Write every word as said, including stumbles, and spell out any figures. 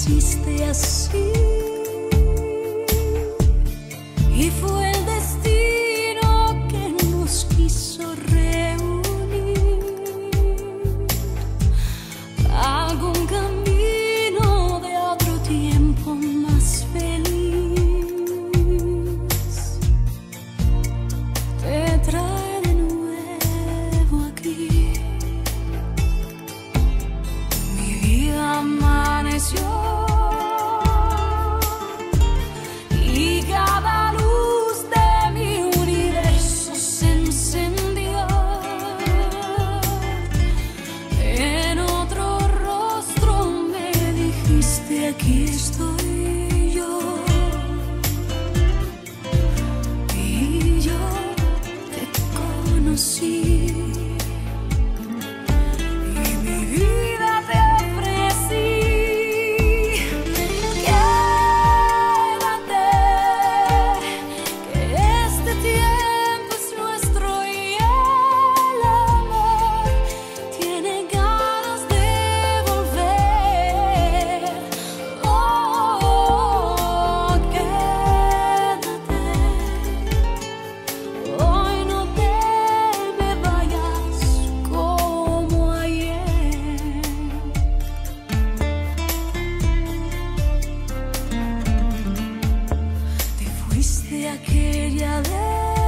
quisiste así. Y fue el destino que nos quiso reunir. Algún camino de otro tiempo más feliz te trae de nuevo aquí. Mi vida amaneció y cada luz de mi universo se encendió. En otro rostro me dijiste: aquí estoy yo. Y yo te conocí. Y mi vida te ofrecí. Quédate, que este tiempo es nuestro y el amor tiene ganas de volver. Oh, quédate, hoy no te me vayas como ayer. Te fuiste aquella vez